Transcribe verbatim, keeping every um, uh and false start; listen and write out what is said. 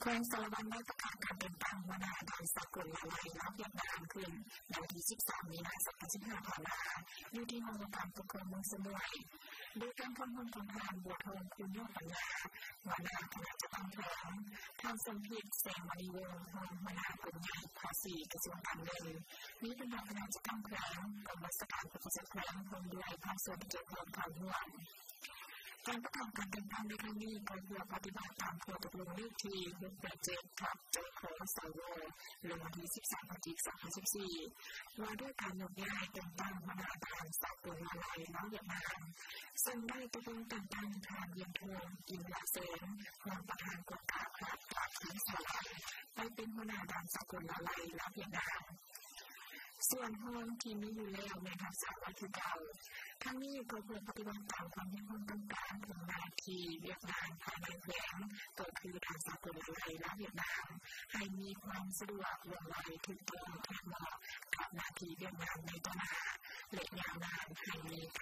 งสารวัตรได้ประกาศการแต่งตั้งหัวหน้าด่านสากลละลายรับเวียดนามขึ้นในวันที่สิบสามมีนาคมสองพันสิบห้าผ่านมาอยู่ที่ห้องการปกครองเมืองสมุยโดยการพลพลของทางบัวทองคุณยอดปัญญาหัวหน้าคณะจัดตั้งแถลงทางสมพิษแสงมณีวงศ์หัวหน้ากลุ่มใหญ่ภาษีกระทรวงการเงินนี้เป็นคณะจัดตั้งแถลงกรมสการประชาแถลงพร้อมด้วยภาคส่วนที่เกี่ยวข้องความร่วมการประกอบการแต่งตั้งในครั้งนี้ก็เพื่อปฏิบัติตามข้อตกลงเลขที่หกแปดเจ็ดทับเจ็ดของสวลงวันที่สิบสามพฤศจิกายนสองพันสิบสี่ว่าด้วยการยกย้ายแต่งตั้งหัวหน้าด่านสากลละลายล้อเวียดนามซึ่งได้ตกลงแต่งตั้งทางเวียนทงอินทรเสนรองประธานกองทัพภาคภาคที่สลายไปเป็นหัวหน้าด่านสากลละลายล้อเวียดนามส่วนห้องที่มีอยู่แล้วในทักษะวัตถุเก่าทั้งนี้ก็เพื่อปฏิบัติตามความที่ห้องต้องการของนาทีเวียดนามภายในแหวนตัวคือด่านสากลละลายล้อเวียดนามให้มีความสะดวกว่องไวถูกต้องทันเหมาะกับนาทีเวียดนามในตลาดและยาวนานให้มี